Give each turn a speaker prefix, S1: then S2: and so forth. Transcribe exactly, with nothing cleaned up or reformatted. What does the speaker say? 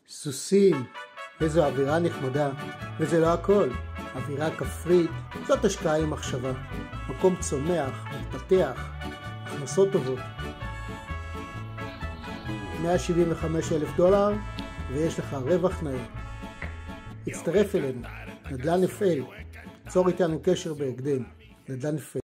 S1: סוסים, איזו אווירה נחמדה, וזה לא הכל. אווירה כפרית, זאת השקעה עם מחשבה. מקום צומח, מתפתח, הכנסות טובות. מאה שבעים וחמישה אלף דולר, ויש לך רווח נאה. הצטרף אלינו, נדל"ן אף אל. צור איתנו קשר בהקדם, נדל"ן אף אל.